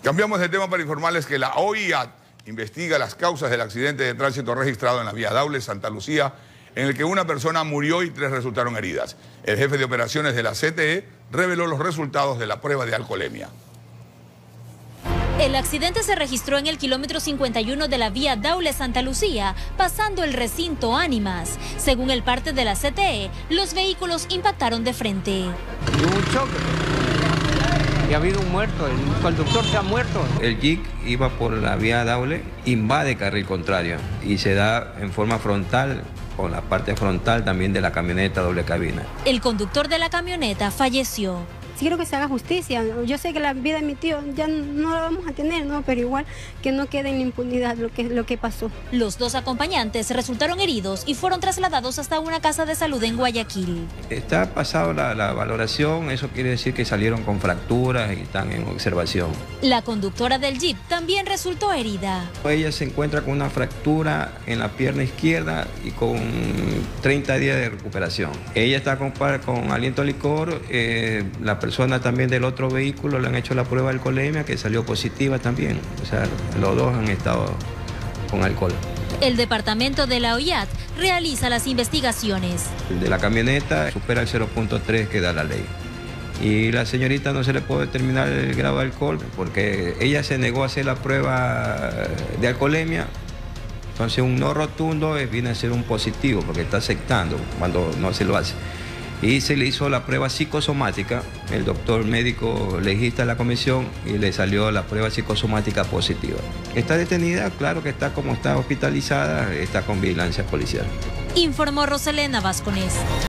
Cambiamos de tema para informarles que la OIAT investiga las causas del accidente de tránsito registrado en la vía Daule, Santa Lucía, en el que una persona murió y 3 resultaron heridas. El jefe de operaciones de la CTE reveló los resultados de la prueba de alcoholemia. El accidente se registró en el kilómetro 51 de la vía Daule-Santa Lucía, pasando el recinto Ánimas. Según el parte de la CTE, los vehículos impactaron de frente. Hubo un choque y ha habido un muerto, el conductor se ha muerto. El Jeep iba por la vía Daule, invade carril contrario y se da en forma frontal, con la parte frontal también de la camioneta doble cabina. El conductor de la camioneta falleció. Quiero que se haga justicia. Yo sé que la vida de mi tío ya no la vamos a tener, ¿no? Pero igual que no quede en la impunidad lo que pasó. Los 2 acompañantes resultaron heridos y fueron trasladados hasta una casa de salud en Guayaquil. Está pasado la valoración, eso quiere decir que salieron con fracturas y están en observación. La conductora del Jeep también resultó herida. Ella se encuentra con una fractura en la pierna izquierda y con 30 días de recuperación. Ella está con aliento a licor, la persona también del otro vehículo le han hecho la prueba de alcoholemia que salió positiva también. O sea, los 2 han estado con alcohol. El departamento de la OIAT realiza las investigaciones. El de la camioneta supera el 0.3 que da la ley. Y la señorita no se le puede determinar el grado de alcohol porque ella se negó a hacer la prueba de alcoholemia. Entonces un no rotundo viene a ser un positivo porque está aceptando cuando no se lo hace. Y se le hizo la prueba psicosomática, el doctor médico legista de la comisión, y le salió la prueba psicosomática positiva. Está detenida, claro que está como está hospitalizada, está con vigilancia policial. Informó Roselena Vasconés.